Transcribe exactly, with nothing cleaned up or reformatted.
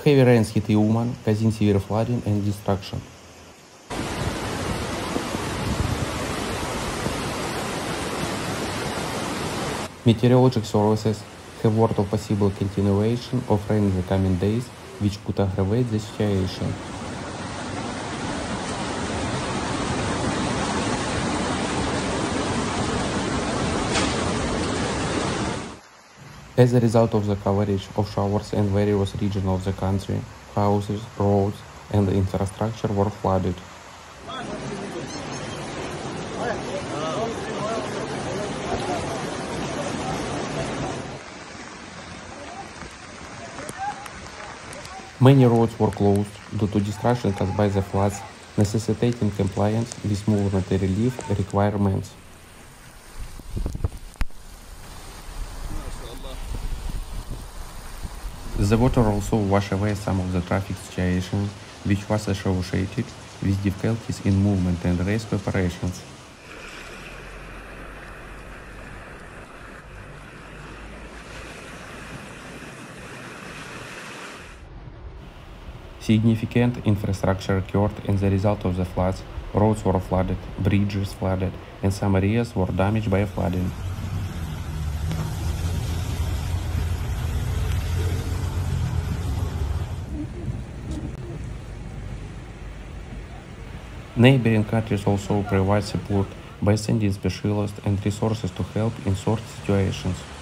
Heavy rains hit Uman, causing severe flooding and destruction. Meteorological services have warned of possible continuation of rain in the coming days, which could aggravate the situation. As a result of the coverage of showers in various regions of the country, houses, roads, and infrastructure were flooded. Many roads were closed due to destruction caused by the floods, necessitating compliance with movement relief requirements. The water also washed away some of the traffic situation, which was associated with difficulties in movement and rescue operations. Significant infrastructure occurred as a result of the floods. Roads were flooded, bridges flooded, and some areas were damaged by flooding. Neighboring countries also provide support by sending specialists and resources to help in such situations.